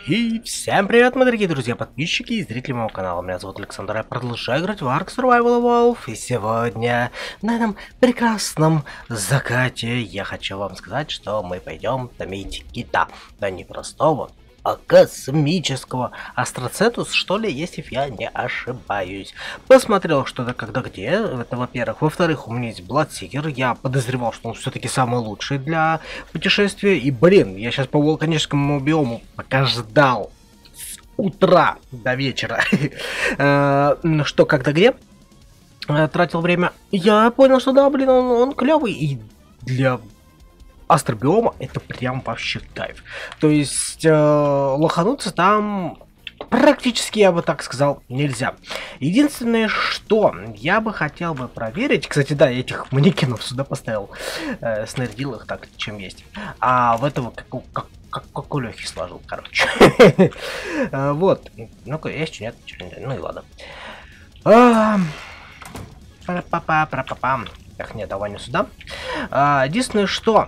И всем привет, мои дорогие друзья, подписчики и зрители моего канала. Меня зовут Александр, я продолжаю играть в Ark Survival Evolved. И сегодня, на этом прекрасном закате, я хочу вам сказать, что мы пойдем томить кита. Да не простого, а космического. Астроцетус, что ли, если я не ошибаюсь. Посмотрел, что это когда где. Это, во-первых. Во-вторых, у меня есть Bloodseeker. Я подозревал, что он все-таки самый лучший для путешествия. И, блин, я сейчас по вулканическому биому пока ждал с утра до вечера. Что, когда где. Тратил время. Я понял, что да, блин, он клевый. И для астробиома это прям вообще кайф. То есть лохануться там практически, я бы так сказал, нельзя. Единственное, что я бы хотел бы проверить, кстати, да, я этих манекенов сюда поставил, снарядил их так, чем есть. А в этого как у Лёхи сложил, короче. Вот. Ну-ка, есть, нет, ну и ладно. Эх, нет, давай не сюда. Единственное, что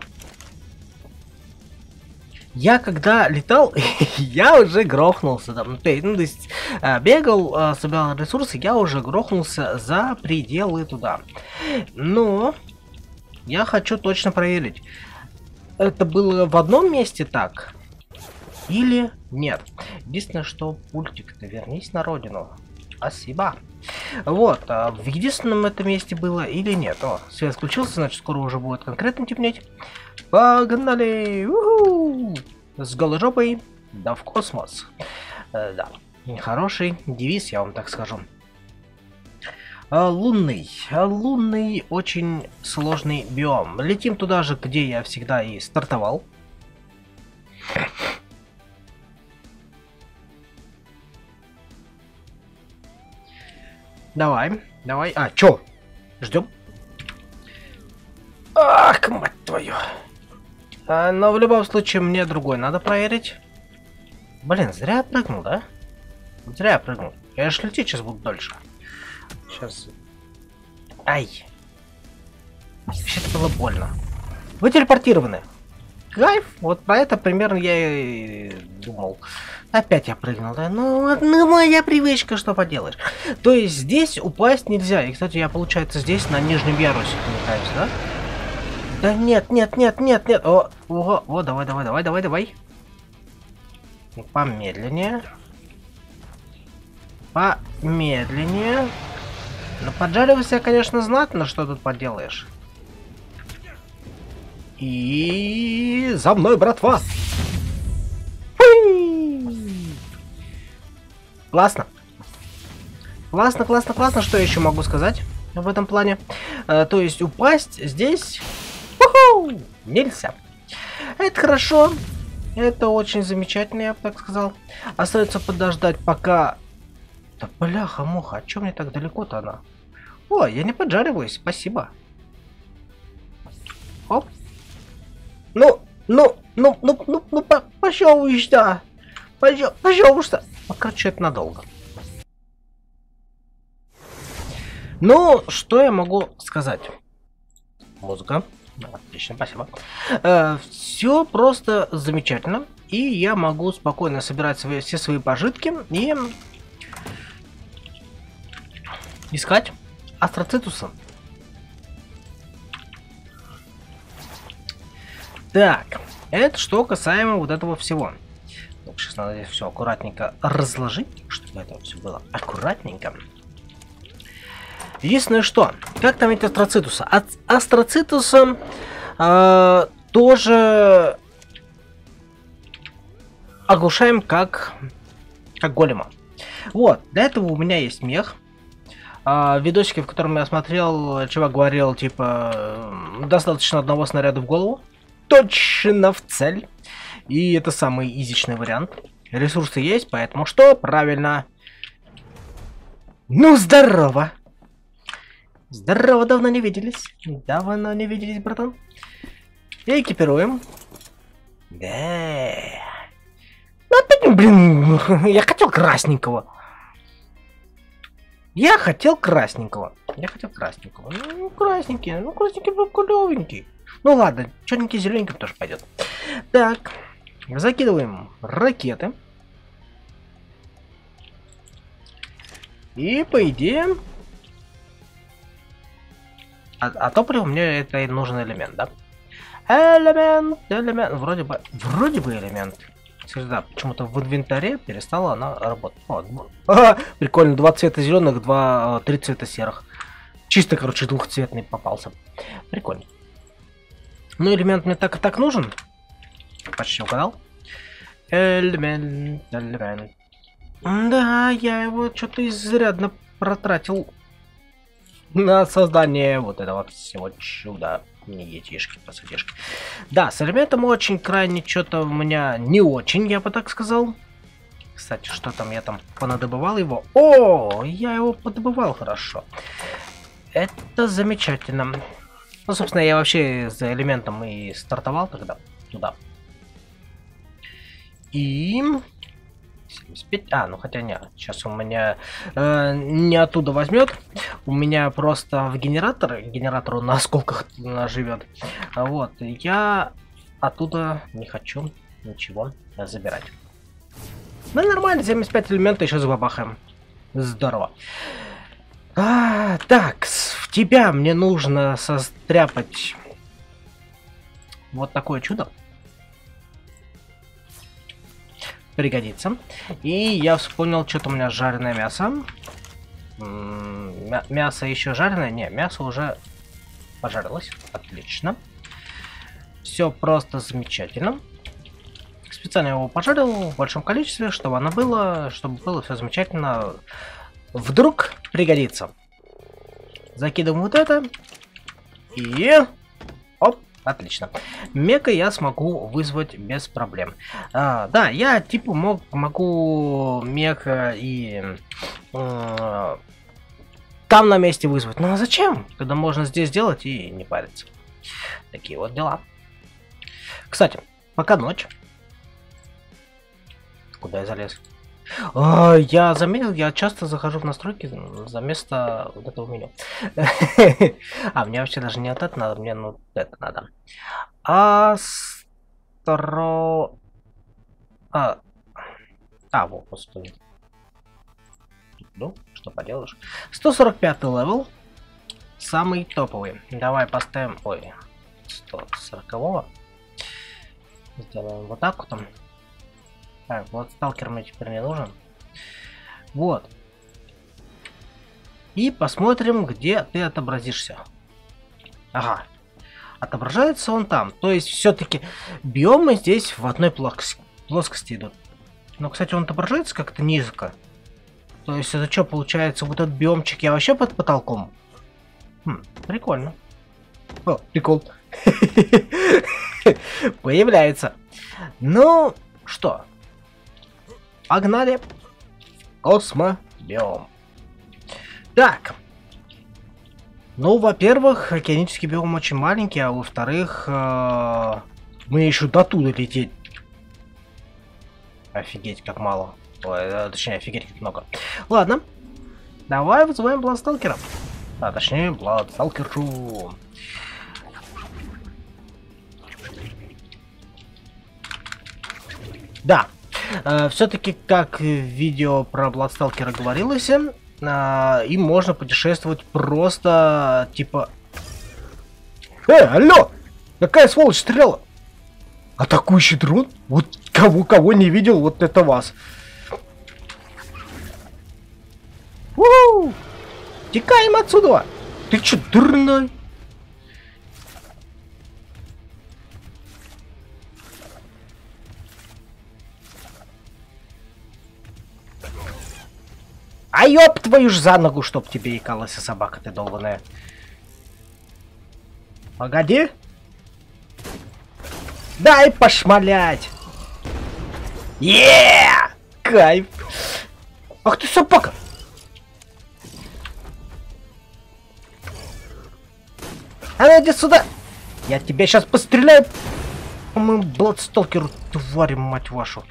я когда летал, я уже грохнулся там, ну, то есть бегал, собирал ресурсы, я уже грохнулся за пределы туда. Но я хочу точно проверить, это было в одном месте так или нет. Единственное, что пультик-то вернись на родину. Спасибо. Вот, в единственном этом месте было или нет. О, свет включился, значит скоро уже будет конкретно темнеть. Погнали! У-ху! С голой жопой, да в космос. Да, хороший девиз, я вам так скажу. Лунный очень сложный биом. Летим туда же, где я всегда и стартовал. Давай. А, чё? Ждем. Ах, мать твою. Но в любом случае мне другой надо проверить. Блин, зря я прыгнул, да? Зря я прыгнул. Я же лететь сейчас буду дольше. Сейчас. Ай. Вообще-то было больно. Вы телепортированы. Кайф. Вот про это примерно я и думал. Опять я прыгнул, да? Ну, моя привычка, что поделаешь. То есть здесь упасть нельзя. И, кстати, я, получается, здесь на нижнем ярусе пытаюсь, да? Да нет. О, давай. Помедленнее. Ну, поджаривайся, конечно, знатно, что тут поделаешь. И за мной, братва! Классно. Классно. Что я еще могу сказать в этом плане? То есть упасть здесь нельзя. Это хорошо. Это очень замечательно, я бы так сказал. Остается подождать, пока... Да бляха-муха, а чё мне так далеко-то она? О, я не поджариваюсь, спасибо. Оп. Ну, пожалуйста. Пожалуйста. Короче, это надолго. Ну, что я могу сказать? Музыка. Отлично, спасибо. Все просто замечательно. И я могу спокойно собирать все свои пожитки и искать астроцитуса. Так, это что касаемо вот этого всего. Так, сейчас надо здесь все аккуратненько разложить, чтобы это все было аккуратненько. Единственное, что, как там эти астроцитуса? От астроцитуса тоже оглушаем как голема. Вот, для этого у меня есть мех. Видосики, в котором я смотрел, чувак говорил, типа, достаточно одного снаряда в голову. Точно в цель. И это самый изичный вариант. Ресурсы есть, поэтому что? Правильно. Ну, здорово. Здорово, давно не виделись. Братан. И экипируем. Да. Ну, опять, блин, я хотел красненького. Ну, красненький был клёвенький. Ну ладно, черненький, зелененький тоже пойдет. Так, закидываем ракеты. И по идее... А топливо мне это и нужен элемент, да? Элемент. Вроде бы элемент. Да, почему-то в инвентаре перестала она работать. Прикольно, 2 цвета зеленых, 3 цвета серых. Чисто, короче, двухцветный попался. Прикольно. Ну, элемент мне так и так нужен. Почти угадал. Элемент. Да, я его что-то изрядно протратил на создание вот этого всего чуда. Не етишки, посадишки. Да, с элементом очень крайне что-то у меня не очень, я бы так сказал. Кстати, что там я там понадобывал его? О, я его подобывал хорошо. Это замечательно. Ну, собственно, я вообще за элементом и стартовал тогда туда. И... 75... ну хотя нет, сейчас у меня не оттуда возьмет. У меня просто в генератор на осколках живет. Вот, я оттуда не хочу ничего забирать. Ну нормально, 75 элементов еще забабахаем. Здорово. Так, в тебя мне нужно состряпать вот такое чудо. Пригодится. И я вспомнил, что-то у меня жареное мясо. Мясо еще жареное? Не, мясо уже пожарилось. Отлично. Все просто замечательно. Специально его пожарил в большом количестве, чтобы оно было, чтобы было все замечательно. Вдруг пригодится. Закидываем вот это. И... оп. Отлично. Мека я смогу вызвать без проблем. Да, я типа могу мека и там на месте вызвать. Ну а зачем? Когда можно здесь сделать и не париться. Такие вот дела. Кстати, пока ночь. Куда я залез? Я заметил, я часто захожу в настройки за место вот этого меню. Мне вообще даже не вот это надо, мне ну это надо. Вот, господи. Ну, что поделаешь. 145 левел. Самый топовый. Давай поставим... Ой, 140-го. Сделаем вот так вот. Так, вот сталкер мне теперь не нужен. Вот. И посмотрим, где ты отобразишься. Ага. Отображается он там. То есть, все-таки биомы здесь в одной плоскости идут. Но, кстати, он отображается как-то низко. То есть, это что, получается, вот этот биомчик я вообще под потолком? Прикольно. О, прикол. Появляется. Ну, что? Погнали. Космобиом. Так. Ну, во-первых, океанический биом очень маленький, а во-вторых, мы еще до туда лететь. Офигеть, как мало. Ой, точнее, офигеть, как много. Ладно. Давай вызываем Бладсталкера. Точнее, Бладсталкеру. Да. Все-таки, как в видео про Бладсталкера говорилось, им можно путешествовать просто, типа... Алло! Какая сволочь стреляла? Атакующий дрон? Вот кого не видел, вот это вас. Текаем отсюда! Ты че, дурной? А ёб твою ж за ногу, чтоб тебе икалась собака ты долбаная. Погоди. Дай пошмалять. Кайф. Ах ты собака. А ну иди сюда. Я тебя сейчас постреляю. По моему Бладсталкеру, тварь, мать вашу.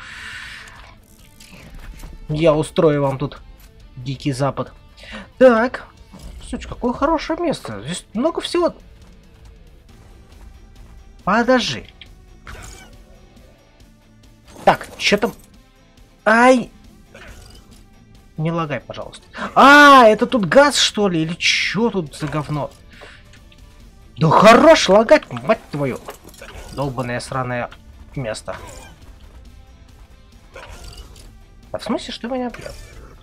Я устрою вам тут Дикий Запад. Так. Слушай, какое хорошее место. Здесь много всего. Подожди. Так, что там? Ай! Не лагай, пожалуйста. А, это тут газ, что ли? Или чё тут за говно? Да хорош лагать, мать твою. Долбаное сраное место. А в смысле, что меня бьет?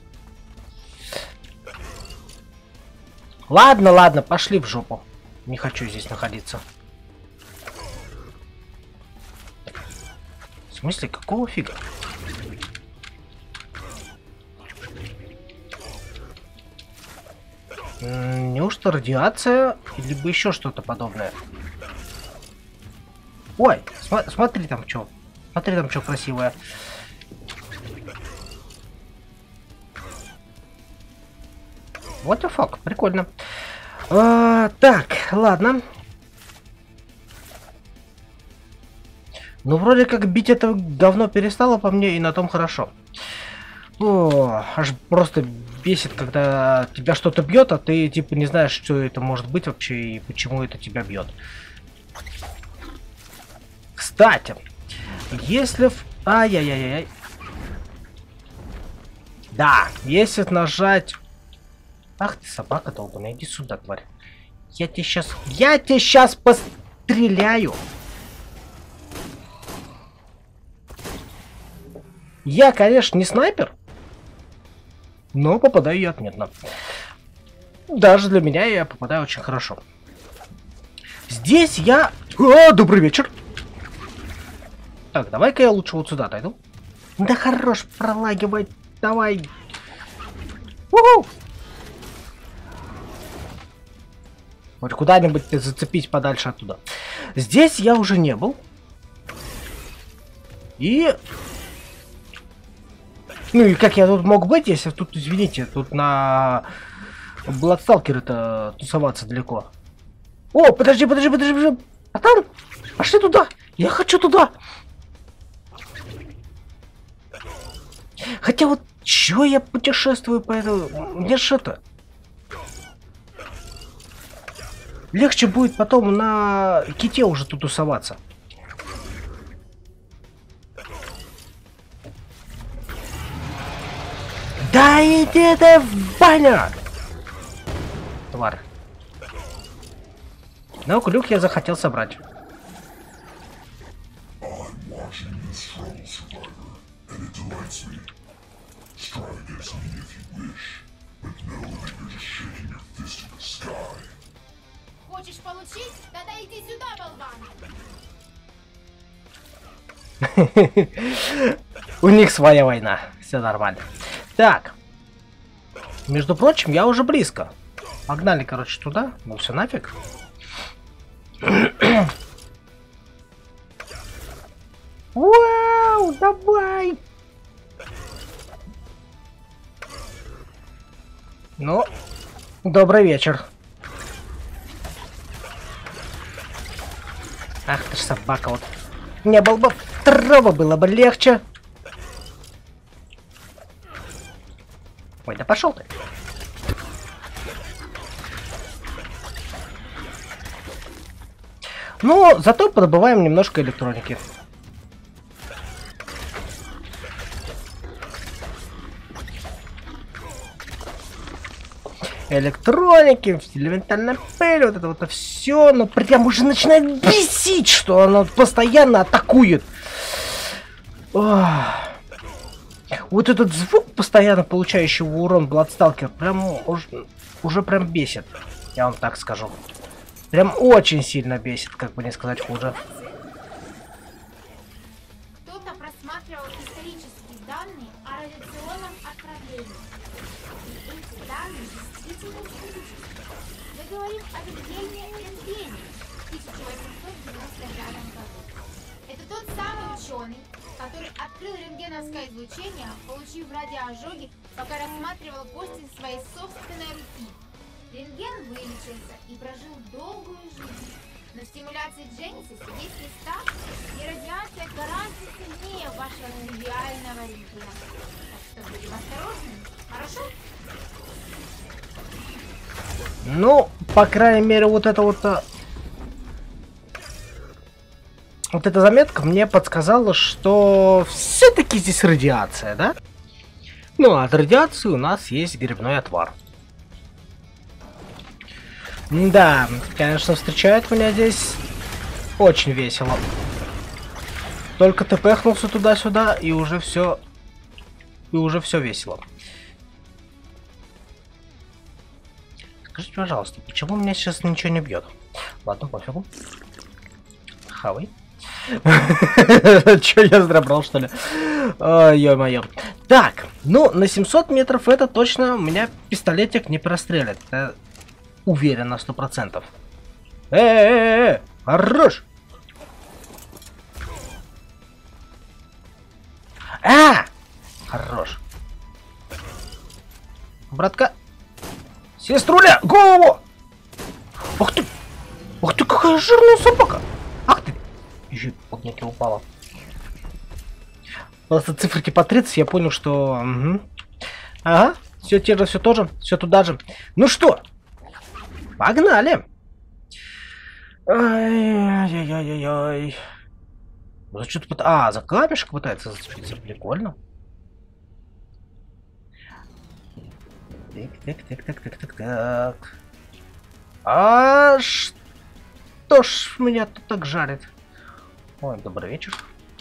Ладно, ладно, пошли в жопу. Не хочу здесь находиться. В смысле, какого фига? Неужто радиация, либо еще что-то подобное? Ой, смотри там что. Смотри там что красивое. What the fuck, прикольно. Так, ладно. Ну, вроде как бить это говно перестало по мне, и на том хорошо. О, аж просто бесит, когда тебя что-то бьет, а ты типа не знаешь, что это может быть вообще и почему это тебя бьет. Кстати, если... Ай-яй-яй-яй. Да, если нажать... Ах ты, собака долбаная, иди сюда, тварь. Я тебе сейчас постреляю. Я, конечно, не снайпер, но попадаю я отметно. Даже для меня я попадаю очень хорошо. Здесь я... добрый вечер. Так, давай-ка я лучше вот сюда отойду. Да хорош пролагивать, давай. Уху! Вот куда-нибудь зацепить подальше оттуда. Здесь я уже не был. И... Ну и как я тут мог быть, если тут, извините, тут на Бладсталкер-то тусоваться далеко. О, подожди. А там? Пошли туда. Я хочу туда. Хотя вот, чё я путешествую по этому... Мне ж это... Легче будет потом на ките уже тут тусоваться. Да иди ты в баню! Тварь. Но клюк я захотел собрать. Хочешь получить? Тогда иди сюда, болван! У них своя война. Все нормально. Так. Между прочим, я уже близко. Погнали, короче, туда. Ну все нафиг. Вау, давай. Ну, добрый вечер. Ах ты ж собака, вот. Не был бы второго, было бы легче. Ой, да пошел ты. Ну, зато подобываем немножко электроники. Электроники, элементарная пыль, вот это вот все, но прям уже начинает бесить, что оно постоянно атакует. Ох. Вот этот звук, постоянно получающего урон Бладсталкер, прям уже прям бесит. Я вам так скажу. Прям очень сильно бесит, как бы не сказать хуже. Кто-то просматривал исторические данные о радиационном отравлении. И эти данные действительно исторические. Мы говорим о Вильгельме Рентгене в 1895 году. Это тот самый ученый, который открыл рентгеновское излучение, получив радиоожоги, пока рассматривал кости своей собственной руки. Рентген вылечился и прожил долгую жизнь. Но в стимуляции Дженесиса есть места, где радиация гораздо сильнее вашего тривиального рентгена. Так что будем осторожны, хорошо? Ну, по крайней мере, вот это вот... Вот эта заметка мне подсказала, что все-таки здесь радиация, да? Ну, а от радиации у нас есть грибной отвар. Да, конечно, встречает меня здесь очень весело. Только ты пехнулся туда-сюда, и уже все весело. Скажите, пожалуйста, почему меня сейчас ничего не бьет? Ладно, пофигу. Хавай. Че, я зря брал, что ли? Ё-моё. Так, ну, на 700 метров это точно у меня пистолетик не прострелит. Уверен на 100%. Хорош! Хорош. Братка. Сеструля, голову! Ух ты! Ух ты, какая жирная собака! Ах ты! Еще подняки упала. Просто циферки по 30, я понял, что... Угу. Ага, все те же, все тоже, все туда же. Ну что? Погнали! Ай-яй-яй-яй-яй. За что-то за камешек пытается зацепиться. Прикольно. Так. А что ж меня тут так жарит? Ой, добрый вечер.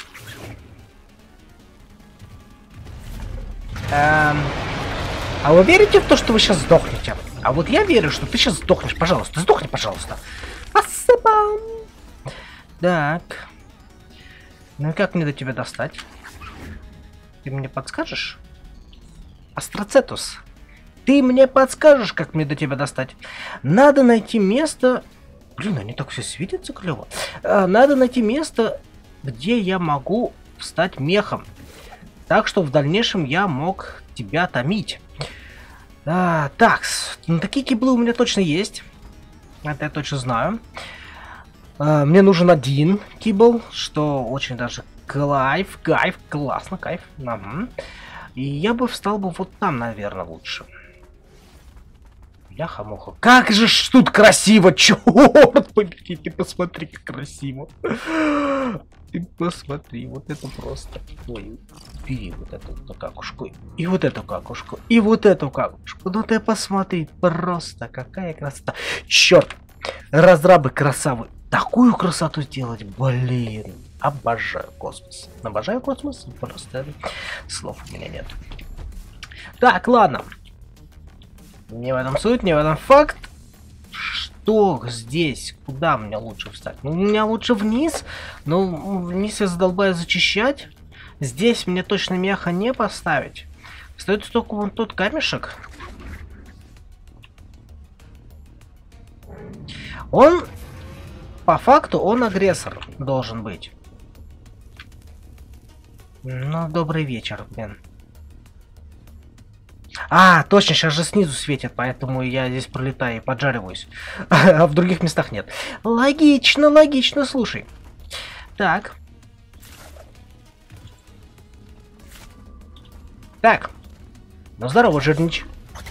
А вы верите в то, что вы сейчас сдохнете? А вот я верю, что ты сейчас сдохнешь. Пожалуйста, сдохни, пожалуйста. Спасибо. Так. Ну и как мне до тебя достать? Ты мне подскажешь? Астроцетус. Ты мне подскажешь, как мне до тебя достать? Надо найти место... Блин, они так все светятся клево. Надо найти место, где я могу стать мехом. Так что в дальнейшем я мог тебя томить. Так, ну, такие киблы у меня точно есть. Это я точно знаю. Мне нужен один кибл, что очень даже кайф, классно, кайф. Угу. И я бы встал бы вот там, наверное, лучше. Бляха-муха. Как же ж тут красиво, черт побери, ты посмотри, как красиво. Ты посмотри, вот это просто. Ой, бери вот эту какушку, и вот эту какушку, и вот эту какушку. Ну ты посмотри, просто какая красота. Черт, разрабы красавы. Такую красоту сделать, блин. Обожаю космос. Обожаю космос, просто слов у меня нет. Так, ладно. Не в этом суть, не в этом факт. Что здесь? Куда мне лучше встать? Ну, у меня лучше вниз. Но вниз я задолбаю зачищать. Здесь мне точно меха не поставить. Стоит только вон тот камешек. Он... По факту он агрессор должен быть. Ну, добрый вечер, блин. Точно, сейчас же снизу светит, поэтому я здесь пролетаю и поджариваюсь. А в других местах нет. Логично, логично, слушай. Так. Так. Ну, здорово, жирнич.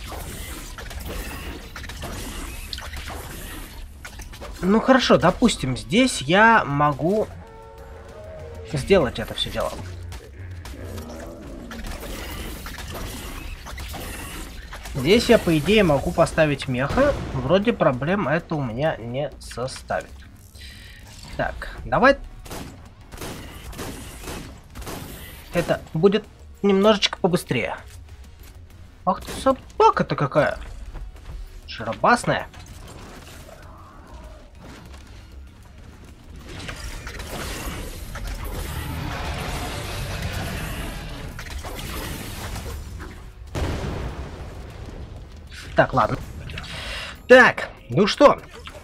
Ну, хорошо, допустим, здесь я могу сделать это все дело. Здесь я, по идее, могу поставить меха. Вроде проблем это у меня не составит. Так, давай... Это будет немножечко побыстрее. Ах ты, собака-то какая! Широбасная. Так, ладно. Так, ну что?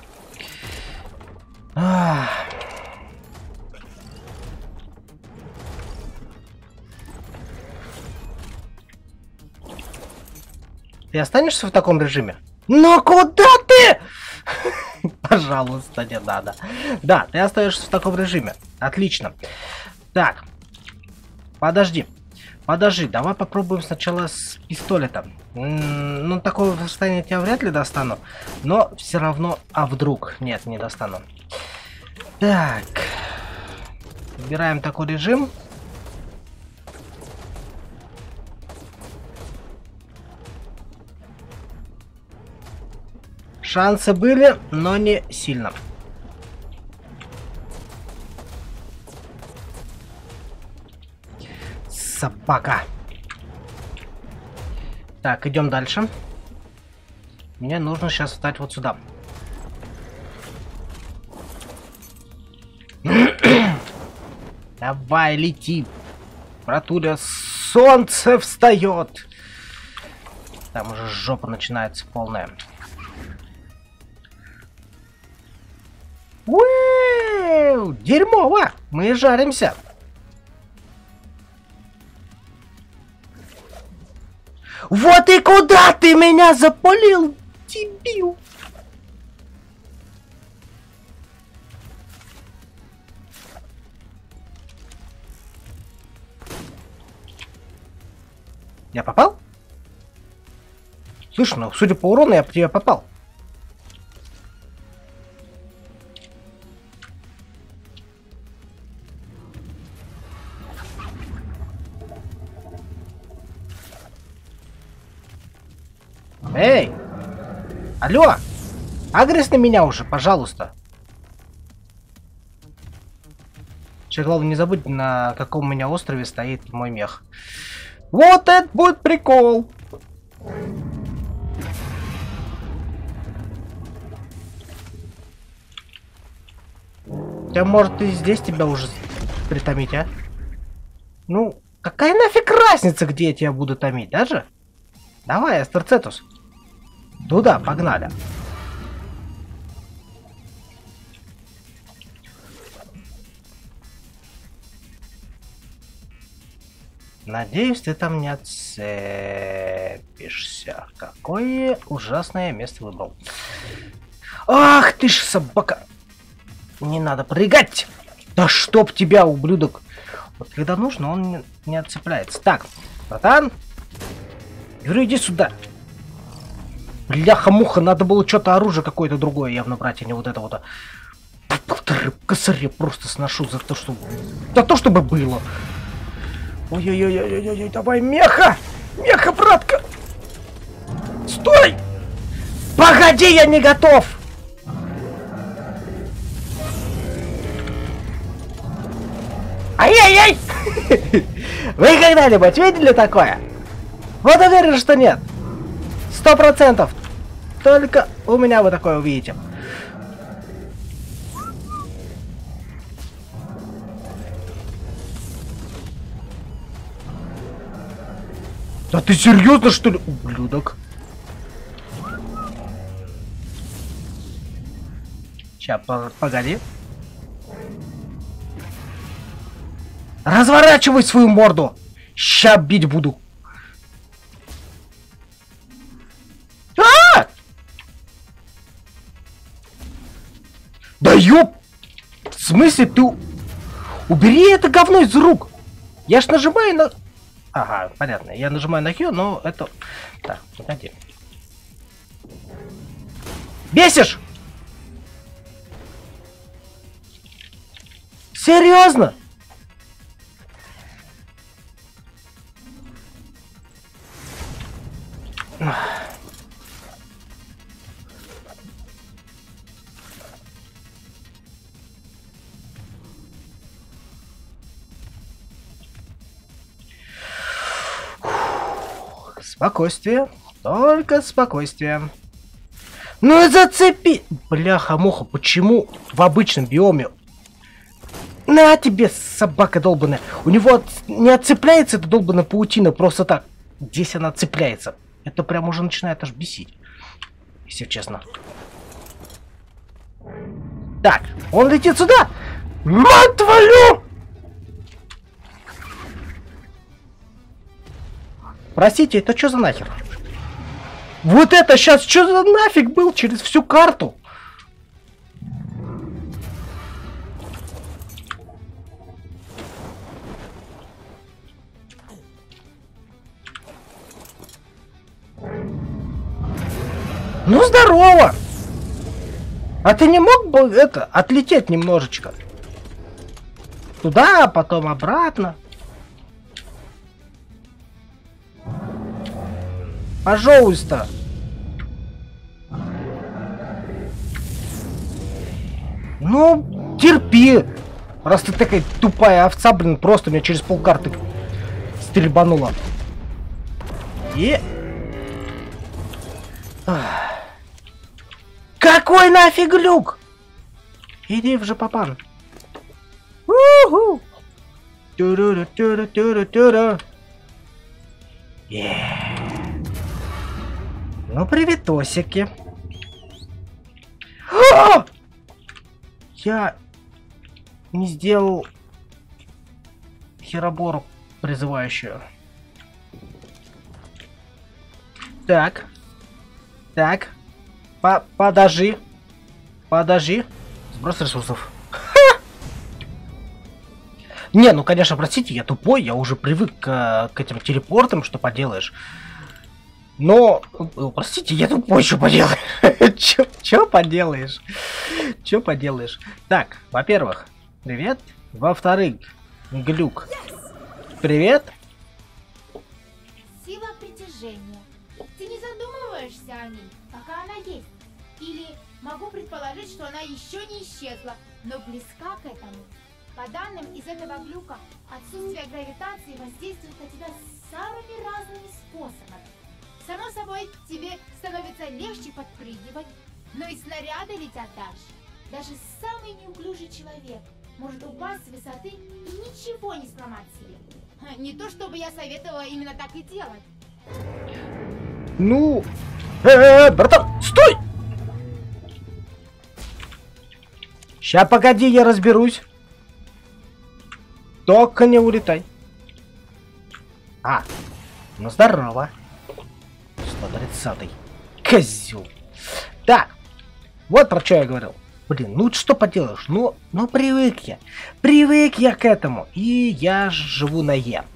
Ты останешься в таком режиме? Ну куда ты? Пожалуйста, не надо. Да, ты остаешься в таком режиме. Отлично. Так. Подожди. Подожди, давай попробуем сначала с пистолета. Ну, такого состояния я вряд ли достану. Но все равно... А вдруг? Нет, не достану. Так. Выбираем такой режим. Шансы были, но не сильно. Собака. Так, идем дальше. Мне нужно сейчас встать вот сюда. Давай, лети. Братуля, солнце встает. Там уже жопа начинается полная. Уэу, дерьмово! Мы жаримся. Вот и куда ты меня запалил, дебил! Я попал? Слышь, ну, судя по урону, я по тебе попал. Эй! Алло! Агресс на меня уже, пожалуйста. Че, главное, не забудь, на каком у меня острове стоит мой мех. Вот это будет прикол! Да может и здесь тебя уже притомить, а? Ну, какая нафиг разница, где я тебя буду томить, даже? Давай, Астерцетус. Туда, погнали. Надеюсь, ты там не отцепишься. Какое ужасное место выбрал. Ах ты ж собака! Не надо прыгать! Да чтоб тебя, ублюдок! Вот когда нужно, он не отцепляется. Так, братан. Говорю, иди сюда. Бляха-муха, надо было что-то оружие какое-то другое явно брать, а не вот это вот. Полторы косаря просто сношу за то, что... За то, чтобы было. Ой-ой-ой-ой-ой, давай, меха! Меха, братка! Стой! Погоди, я не готов! Ай-яй-яй! Вы когда-нибудь видели такое? Вот уверен, что нет. 100%. Только у меня вы такое увидите. Да ты серьезно, что ли, ублюдок? Сейчас, погоди. Разворачивай свою морду. Ща бить буду. Да ёп! В смысле ты... Убери это говно из рук! Я ж нажимаю на... Ага, понятно. Я нажимаю на Q, но это... Так, погоди. Бесишь? Серьезно? Спокойствие. Только спокойствие. Ну и зацепи! Бляха-муха, почему в обычном биоме... На тебе, собака долбаная. У него не отцепляется эта долбаная паутина просто так. Здесь она цепляется. Это прям уже начинает аж бесить. Если честно. Так, он летит сюда! Мать твою! Простите, это что за нахер? Вот это сейчас что за нафиг был через всю карту? Ну здорово! А ты не мог бы это отлететь немножечко? Туда, а потом обратно. Пожалуйста. Ну, терпи. Раз ты такая тупая овца, блин, просто меня через полкарты стрельбанула. И... Какой нафиг глюк? Иди в жопопан. Уху! Тюрю-тюрю-тюрю-тюрю. Ну, приветосики. Я не сделал херобору призывающую. Так. Так. Подожди. Подожди. Сброс ресурсов. Не, ну конечно, простите, я тупой, я уже привык к этим телепортам, что поделаешь. Но, простите, я тупой, что поделаешь? Чё поделаешь? Чё поделаешь? Так, во-первых, привет. Во-вторых, глюк. Привет. Сила притяжения. Ты не задумываешься о ней, пока она есть. Или могу предположить, что она еще не исчезла, но близка к этому. По данным из этого глюка, отсутствие гравитации воздействует на тебя самыми разными способами. Само собой, тебе становится легче подпрыгивать, но и снаряды летят дальше. Даже самый неуклюжий человек может упасть с высоты и ничего не сломать себе. Не то чтобы я советовала именно так и делать. Ну... братан, стой! Ща, погоди, я разберусь. Только не улетай. Ну здорово. 130-й. Козел. Так. Вот про что я говорил. Блин, ну что поделаешь? Ну привык я. Привык я к этому. И я живу на Е.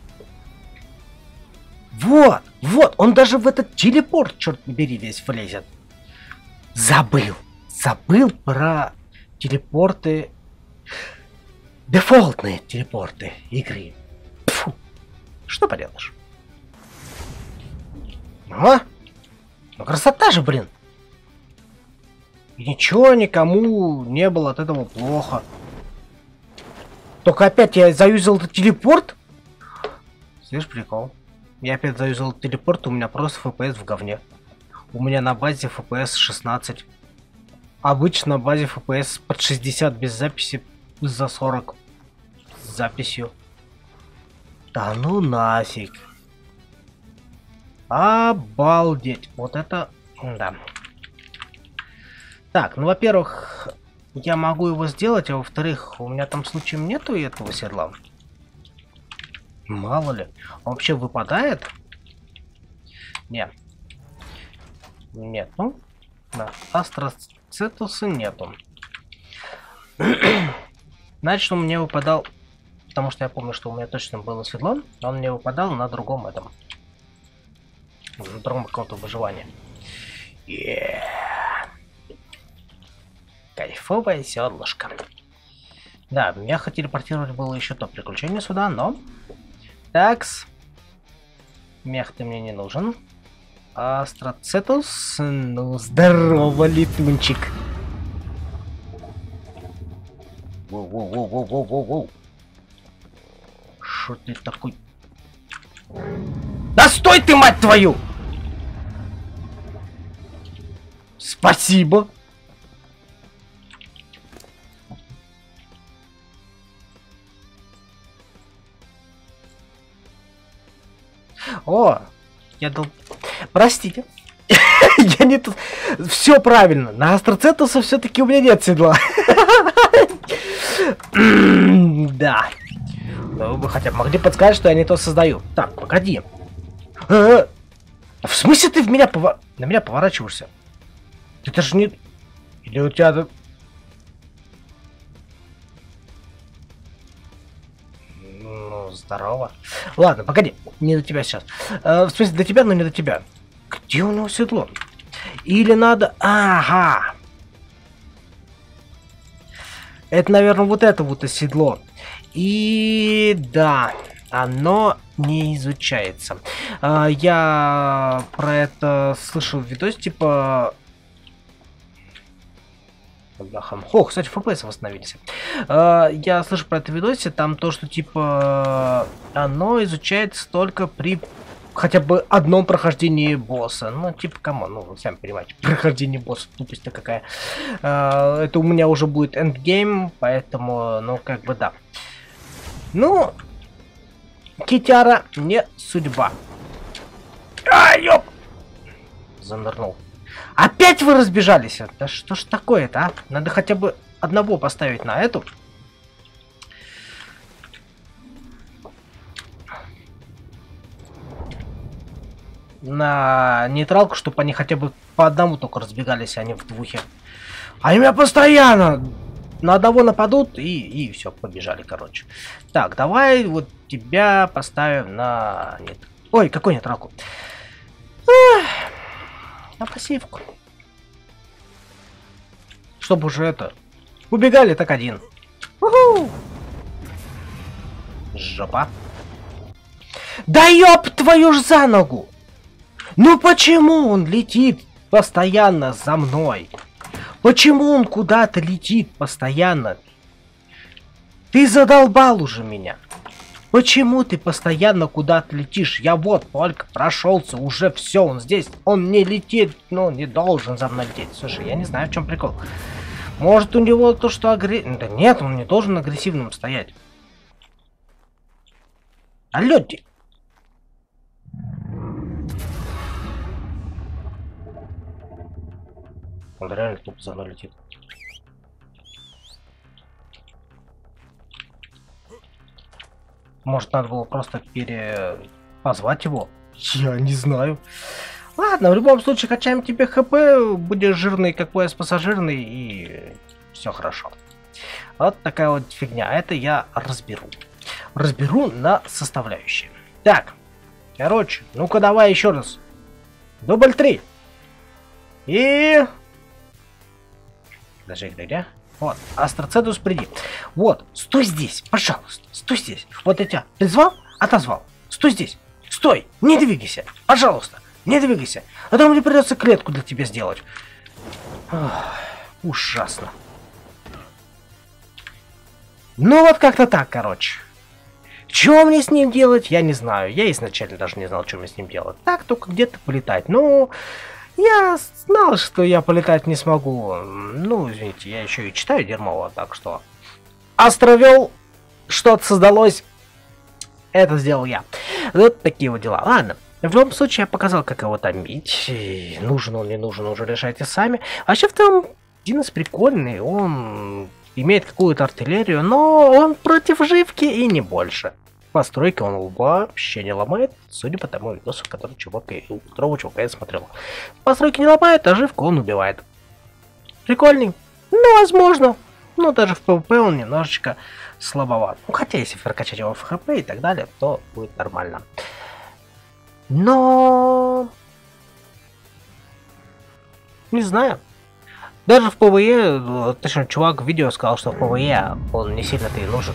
Вот. Он даже в этот телепорт, черт побери, весь влезет. Забыл про телепорты. Дефолтные телепорты игры. Фу. Что поделаешь? Ну красота же, блин. И ничего никому не было от этого плохо. Только опять я заюзал этот телепорт. Слышь, прикол. Я опять заюзал этот телепорт, у меня просто FPS в говне. У меня на базе FPS 16. Обычно на базе FPS под 60 без записи. За 40 с записью. Да ну нафиг. Обалдеть. Вот это... Да. Так, ну во-первых, я могу его сделать, а во-вторых, у меня там случаем нету этого седла. Мало ли. Он вообще выпадает? Нет. Нету. Да. Астроцитуса нету. Значит, он мне выпадал, потому что я помню, что у меня точно было седло, он мне выпадал на другом этом, на другом каком-то выживании. Кайфовое седлышко. Да, меня телепортировать было еще то приключение сюда, но... Такс. Мех ты мне не нужен. Астроцитус, ну здорово, летунчик. Воу. Шо ты такой? Да стой ты, мать твою! Спасибо. О, я дал... Простите. Я не тут... Все правильно. На астроцитуса все-таки у меня нет седла. Да. Ну, вы хотя бы могли подсказать, что я не то создаю. Так, погоди. В смысле ты на меня поворачиваешься? Ты даже не... Или у тебя... Ну, здорово. Ладно, погоди. Не до тебя сейчас. В смысле, до тебя, но не до тебя. Где у него седло? Или надо... Ага. Это, наверное, вот это вот седло. И да, оно не изучается. Я про это слышал видос, типа... О, кстати, FPS восстановились. Я слышу про это видосе, там то, что типа оно изучается только при хотя бы одном прохождении босса. Ну, типа, камон, ну, вы сами понимаете, прохождение босса, тупость-то какая. Это у меня уже будет эндгейм, поэтому, ну, как бы да. Ну, Китяра не судьба. Ёп! Занырнул. Опять вы разбежались? Да что ж такое-то, а? Надо хотя бы одного поставить на эту. На нейтралку, чтобы они хотя бы по одному только разбегались, а не в двухе. А меня постоянно на одного нападут и все, побежали, короче. Так, давай вот тебя поставим на... Нет. Ой, какой нейтралку? На пассивку. Чтобы уже это... Убегали так один. Уху! Жопа. Да ёб твою ж за ногу! Ну почему он летит постоянно за мной? Почему он куда-то летит постоянно? Ты задолбал уже меня. Почему ты постоянно куда-то летишь? Я вот только прошелся, уже все, он здесь. Он не летит, ну, не должен за мной лететь. Слушай, я не знаю, в чем прикол. Может, у него то, что агрессивным... Да нет, он не должен агрессивным стоять. Алло, ты... Он реально тупо за мной летит. Может, надо было просто позвать его? Я не знаю. Ладно, в любом случае, качаем тебе хп, будешь жирный, как пояс пассажирный, и все хорошо. Вот такая вот фигня. Это я разберу. Разберу на составляющие. Так, короче, ну-ка давай еще раз. Дубль 3. И... Даже где? Вот, Астроцедус, приди. Вот, стой здесь, пожалуйста, стой здесь. Вот я тебя призвал, отозвал. Стой здесь, стой, не двигайся, пожалуйста, не двигайся. А то мне придется клетку для тебя сделать. Ох, ужасно. Ну вот как-то так, короче. Что мне с ним делать, я не знаю. Я изначально даже не знал, что мне с ним делать. Так, только где-то полетать. Ну... Я знал, что я полетать не смогу. Ну, извините, я еще и читаю дерьмово, так что... Астровел, что-то создалось. Это сделал я. Вот такие вот дела. Ладно. В любом случае, я показал, как его томить. Нужен он, не нужен, уже решайте сами. Вообще, в том, Динос прикольный. Он имеет какую-то артиллерию, но он против живки и не больше. Постройки он вообще не ломает, судя по тому видосу, который у которого чувака я смотрел. Постройки не ломает, а живку он убивает. Прикольный. Ну, возможно. Но даже в PvP он немножечко слабоват. Ну, хотя, если прокачать его в ХП и так далее, то будет нормально. Но... Не знаю. Даже в PvE, точно, чувак в видео сказал, что в PvE он не сильно-то и нужен.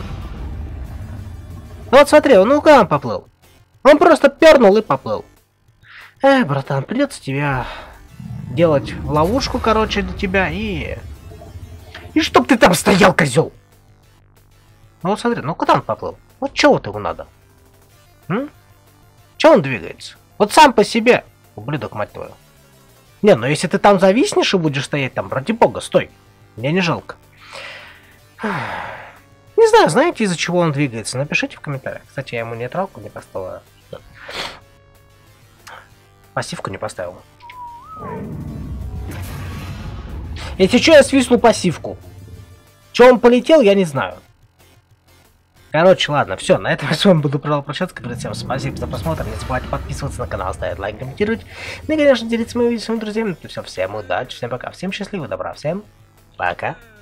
Вот смотри, он куда он поплыл? Он просто пернул и поплыл. Братан, придется тебя делать в ловушку, короче, для тебя и... И чтоб ты там стоял, козел! Ну вот смотри, ну куда он поплыл? Вот чего вот ему надо? Чего он двигается? Вот сам по себе. Ублюдок, мать твою. Не, ну если ты там зависнешь и будешь стоять там, ради бога, стой. Мне не жалко. Не знаю, знаете, из-за чего он двигается? Напишите в комментариях. Кстати, я ему нейтралку не поставил. Пассивку не поставил. Если что, я свистну пассивку. Че он полетел, я не знаю. Короче, ладно, все, на этом я с вами буду прощаться. Всем спасибо за просмотр. Не забывайте подписываться на канал, ставить лайк, комментировать. Ну и, конечно, делиться моими видео с своими друзьями. Это все, всем удачи, всем пока, всем счастливо, добра, всем пока.